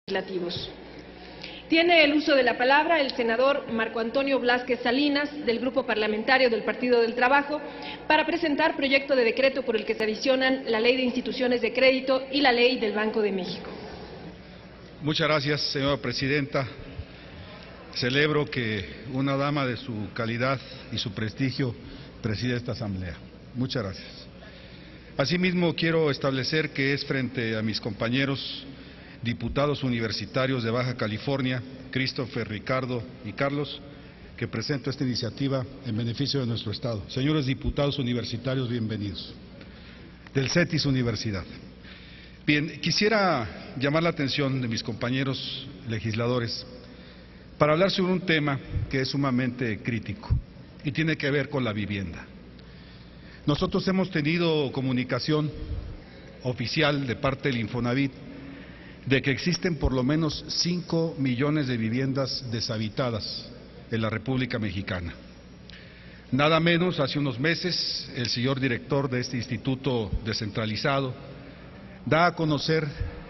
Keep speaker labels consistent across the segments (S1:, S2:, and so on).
S1: legislativos. Tiene el uso de la palabra el senador Marco Antonio Blázquez Salinas, del Grupo Parlamentario del Partido del Trabajo, para presentar proyecto de decreto por el que se adicionan la Ley de Instituciones de Crédito y la Ley del Banco de México.
S2: Muchas gracias, señora presidenta. Celebro que una dama de su calidad y su prestigio presida esta asamblea. Muchas gracias. Asimismo, quiero establecer que es frente a mis compañeros diputados universitarios de Baja California, Christopher, Ricardo y Carlos, que presento esta iniciativa en beneficio de nuestro Estado. Señores diputados universitarios, bienvenidos. Del CETIS Universidad. Bien, quisiera llamar la atención de mis compañeros legisladores para hablar sobre un tema que es sumamente crítico y tiene que ver con la vivienda. Nosotros hemos tenido comunicación oficial de parte del Infonavit de que existen por lo menos 5 millones de viviendas deshabitadas en la República Mexicana. Nada menos, hace unos meses, el señor director de este instituto descentralizado da a conocer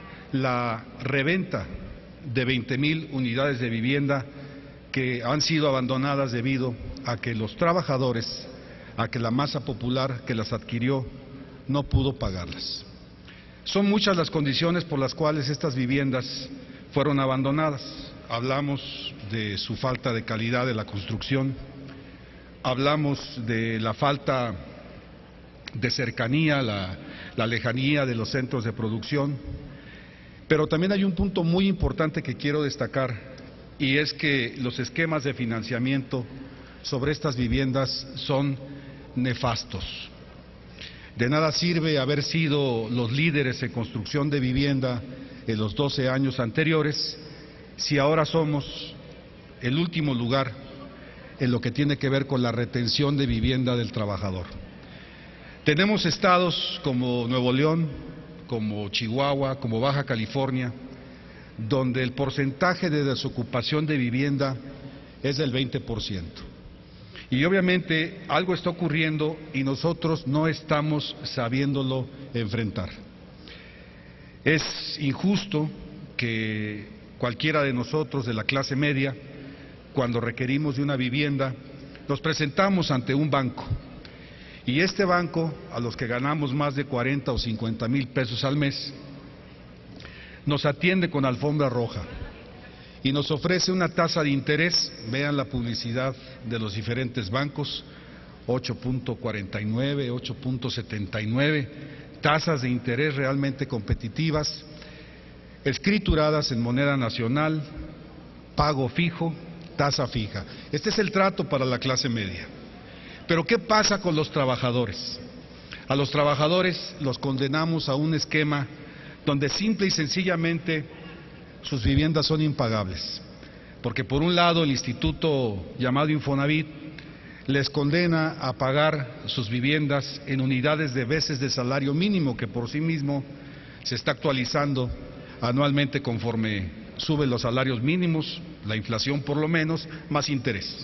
S2: la reventa de 20,000 unidades de vivienda que han sido abandonadas debido a que los trabajadores, a que la masa popular que las adquirió no pudo pagarlas. Son muchas las condiciones por las cuales estas viviendas fueron abandonadas. Hablamos de su falta de calidad de la construcción, hablamos de la falta de cercanía, la lejanía de los centros de producción, pero también hay un punto muy importante que quiero destacar, y es que los esquemas de financiamiento sobre estas viviendas son nefastos. De nada sirve haber sido los líderes en construcción de vivienda en los 12 años anteriores si ahora somos el último lugar en lo que tiene que ver con la retención de vivienda del trabajador. Tenemos estados como Nuevo León, como Chihuahua, como Baja California, donde el porcentaje de desocupación de vivienda es del 20%. Y obviamente algo está ocurriendo y nosotros no estamos sabiéndolo enfrentar. Es injusto que cualquiera de nosotros de la clase media, cuando requerimos de una vivienda, nos presentamos ante un banco. Y este banco, a los que ganamos más de 40 o 50 mil pesos al mes, nos atiende con alfombra roja y nos ofrece una tasa de interés, vean la publicidad de los diferentes bancos, 8.49, 8.79, tasas de interés realmente competitivas, escrituradas en moneda nacional, pago fijo, tasa fija. Este es el trato para la clase media. Pero ¿qué pasa con los trabajadores? A los trabajadores los condenamos a un esquema donde simple y sencillamente sus viviendas son impagables, porque por un lado el instituto llamado Infonavit les condena a pagar sus viviendas en unidades de veces de salario mínimo, que por sí mismo se está actualizando anualmente conforme suben los salarios mínimos, la inflación por lo menos, más interés.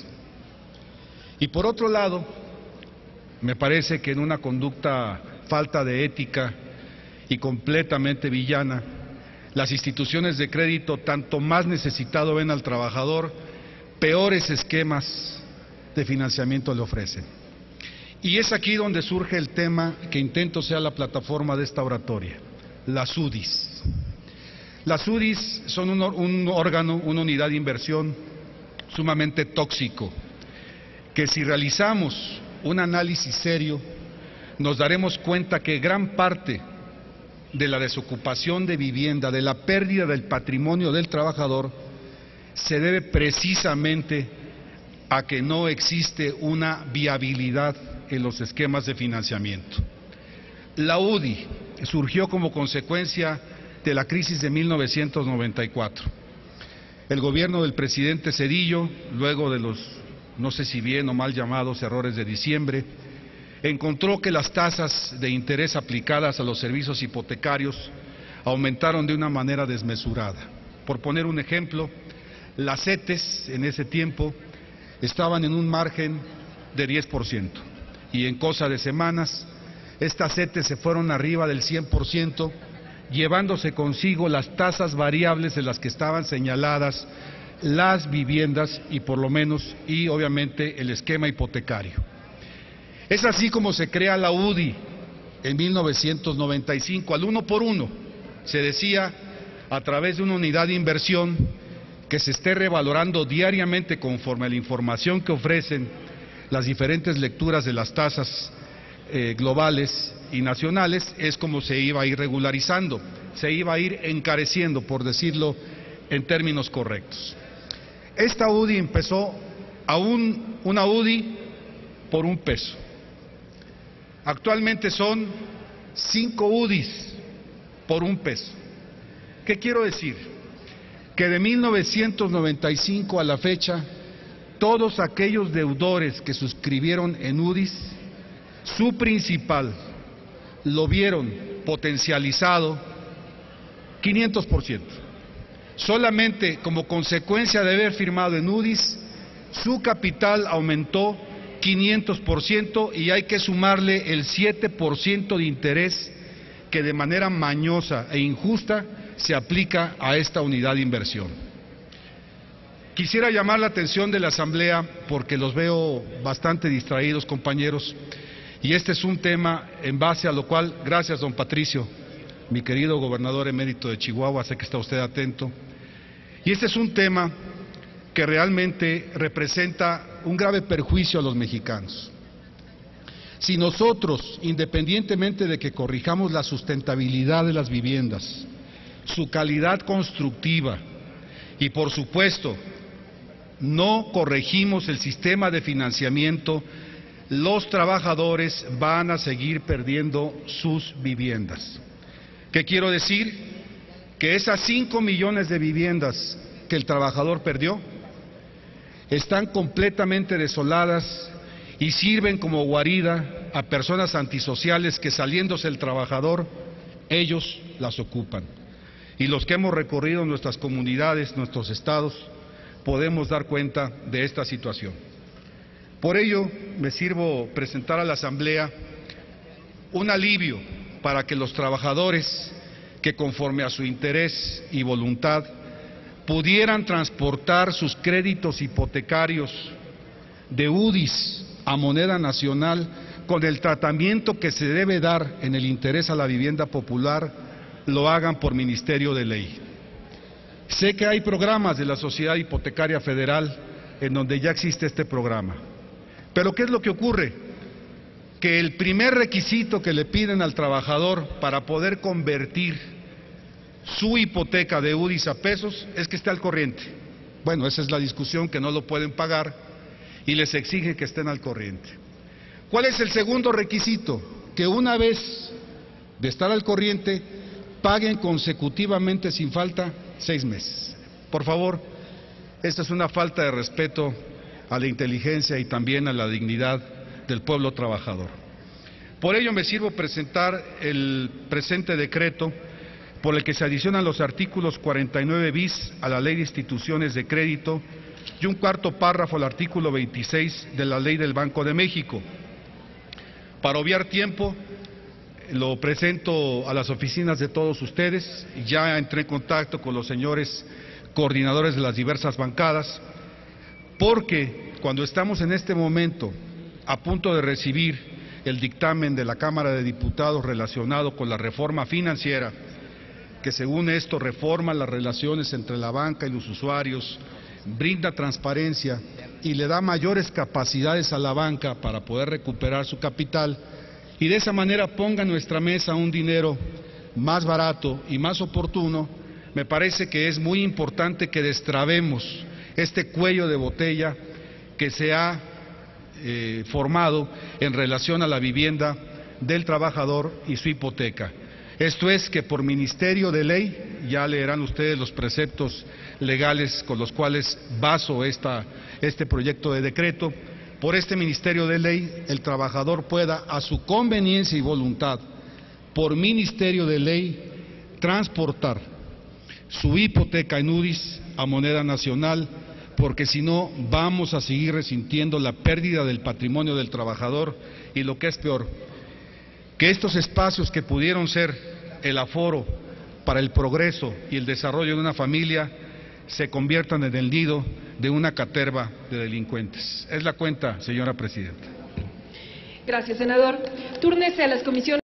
S2: Y por otro lado, me parece que en una conducta falta de ética y completamente villana, las instituciones de crédito, tanto más necesitado ven al trabajador, peores esquemas de financiamiento le ofrecen. Y es aquí donde surge el tema que intento sea la plataforma de esta oratoria, las UDIs. Las UDIs son un órgano, una unidad de inversión sumamente tóxico, que si realizamos un análisis serio, nos daremos cuenta que gran parte de la desocupación de vivienda, de la pérdida del patrimonio del trabajador, se debe precisamente a que no existe una viabilidad en los esquemas de financiamiento. La UDI surgió como consecuencia de la crisis de 1994. El gobierno del presidente Zedillo, luego de los, no sé si bien o mal llamados errores de diciembre, encontró que las tasas de interés aplicadas a los servicios hipotecarios aumentaron de una manera desmesurada. Por poner un ejemplo, las CETES en ese tiempo estaban en un margen de 10% y en cosa de semanas estas CETES se fueron arriba del 100% llevándose consigo las tasas variables de las que estaban señaladas las viviendas y obviamente el esquema hipotecario. Es así como se crea la UDI en 1995, al 1 por 1. Se decía, a través de una unidad de inversión que se esté revalorando diariamente conforme a la información que ofrecen las diferentes lecturas de las tasas globales y nacionales, es como se iba a ir regularizando, se iba a ir encareciendo, por decirlo en términos correctos. Esta UDI empezó a una UDI por $1. Actualmente son 5 UDIs por $1. ¿Qué quiero decir? Que de 1995 a la fecha, todos aquellos deudores que suscribieron en UDIs, su principal lo vieron potencializado 500%. Solamente como consecuencia de haber firmado en UDIs, su capital aumentó 500% y hay que sumarle el 7% de interés que de manera mañosa e injusta se aplica a esta unidad de inversión. Quisiera llamar la atención de la Asamblea porque los veo bastante distraídos, compañeros, y este es un tema en base a lo cual, gracias don Patricio, mi querido gobernador emérito de Chihuahua, sé que está usted atento, y este es un tema que realmente representa un grave perjuicio a los mexicanos. Si nosotros, independientemente de que corrijamos la sustentabilidad de las viviendas, su calidad constructiva y, por supuesto, no corregimos el sistema de financiamiento, los trabajadores van a seguir perdiendo sus viviendas. ¿Qué quiero decir? Que esas 5 millones de viviendas que el trabajador perdió están completamente desoladas y sirven como guarida a personas antisociales que, saliéndose el trabajador, ellos las ocupan. Y los que hemos recorrido nuestras comunidades, nuestros estados, podemos dar cuenta de esta situación. Por ello, me sirvo presentar a la Asamblea un alivio para que los trabajadores que, conforme a su interés y voluntad, pudieran transportar sus créditos hipotecarios de UDIs a moneda nacional con el tratamiento que se debe dar en el interés a la vivienda popular, lo hagan por ministerio de ley. Sé que hay programas de la Sociedad Hipotecaria Federal en donde ya existe este programa, pero ¿qué es lo que ocurre? Que el primer requisito que le piden al trabajador para poder convertir su hipoteca de UDIs a pesos es que esté al corriente. Bueno, esa es la discusión, que no lo pueden pagar y les exigen que estén al corriente. ¿Cuál es el segundo requisito? Que una vez de estar al corriente, paguen consecutivamente sin falta 6 meses. Por favor, esta es una falta de respeto a la inteligencia y también a la dignidad del pueblo trabajador. Por ello me sirvo presentar el presente decreto por el que se adicionan los artículos 49 bis a la Ley de Instituciones de Crédito y un cuarto párrafo al artículo 26 de la Ley del Banco de México. Para obviar tiempo, lo presento a las oficinas de todos ustedes. Ya entré en contacto con los señores coordinadores de las diversas bancadas, porque cuando estamos en este momento a punto de recibir el dictamen de la Cámara de Diputados relacionado con la reforma financiera, que según esto reforma las relaciones entre la banca y los usuarios, brinda transparencia y le da mayores capacidades a la banca para poder recuperar su capital y de esa manera ponga en nuestra mesa un dinero más barato y más oportuno, me parece que es muy importante que destrabemos este cuello de botella que se ha formado en relación a la vivienda del trabajador y su hipoteca. Esto es que por ministerio de ley, ya leerán ustedes los preceptos legales con los cuales baso este proyecto de decreto, por este ministerio de ley el trabajador pueda a su conveniencia y voluntad, por ministerio de ley, transportar su hipoteca en UDIs a moneda nacional, porque si no vamos a seguir resintiendo la pérdida del patrimonio del trabajador y lo que es peor, que estos espacios que pudieron ser el aforo para el progreso y el desarrollo de una familia se conviertan en el nido de una caterva de delincuentes. Es la cuenta, señora presidenta.
S1: Gracias, senador. Túrnese a las comisiones.